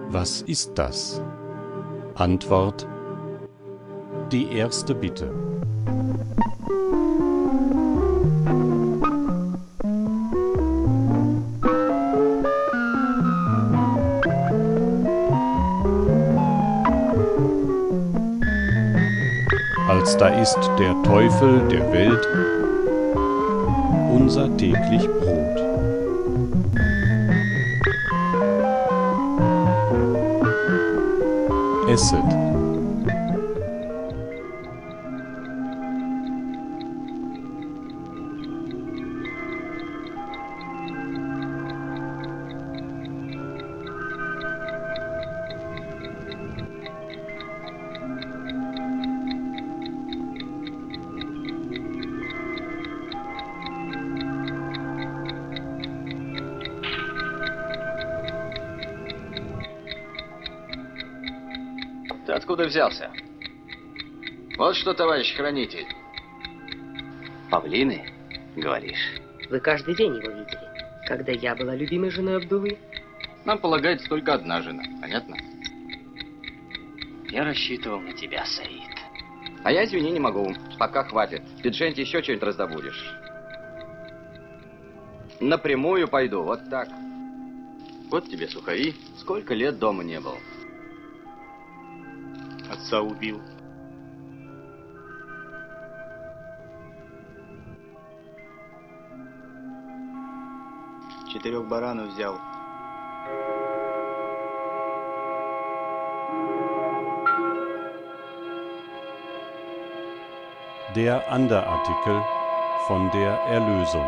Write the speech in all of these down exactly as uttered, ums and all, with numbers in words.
Was ist das? Antwort: Die erste Bitte. Als da ist der Teufel der Welt unser täglich Brot. Esset. Ты откуда взялся? Вот что, товарищ хранитель. Павлины, говоришь? Вы каждый день его видели, когда я была любимой женой Абдулы. Нам полагается только одна жена, понятно? Я рассчитывал на тебя, Саид. А я, извини, не могу. Пока хватит. Ты, Дженти, еще что-нибудь раздобудешь. Напрямую пойду, вот так. Вот тебе сухари. Сколько лет дома не был. Отца убил. Четырех баранов взял. Der Anderartikel von der Erlösung.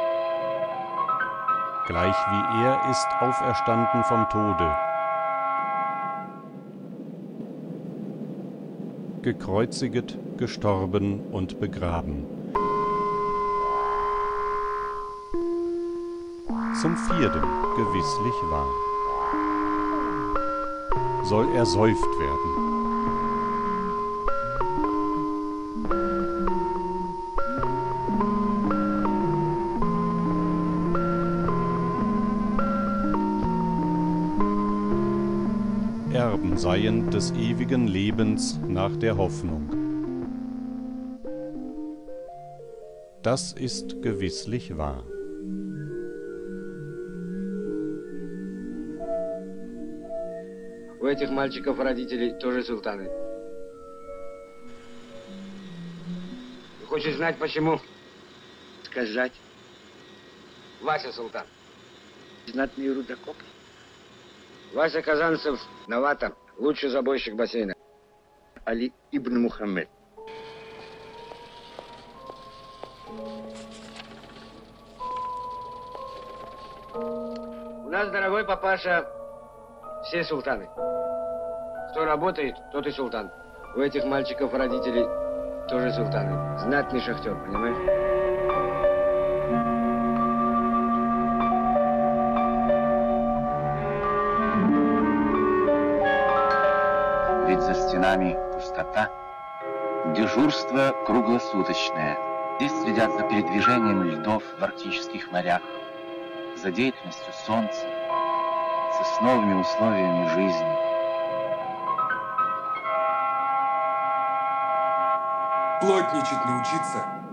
Gleich wie er ist auferstanden vom Tode, gekreuziget, gestorben und begraben. Zum Vierten gewisslich wahr. Soll ersäuft werden. Erben seien des ewigen Lebens nach der Hoffnung. Das ist gewisslich wahr. У этих мальчиков родители тоже султаны. Ты хочешь знать почему? Сказать. Вася султан. Знатный рудокоп. Вася Казанцев новатор, лучший забойщик бассейна. Али ибн Мухаммед. У нас, дорогой папаша, все султаны. Кто работает, тот и султан. У этих мальчиков родители тоже султаны. Знатный шахтер, понимаешь? Ведь за стенами пустота, дежурство круглосуточное. Здесь следят за передвижением льдов в арктических морях, за деятельностью солнца, с новыми условиями жизни. Плотничать научиться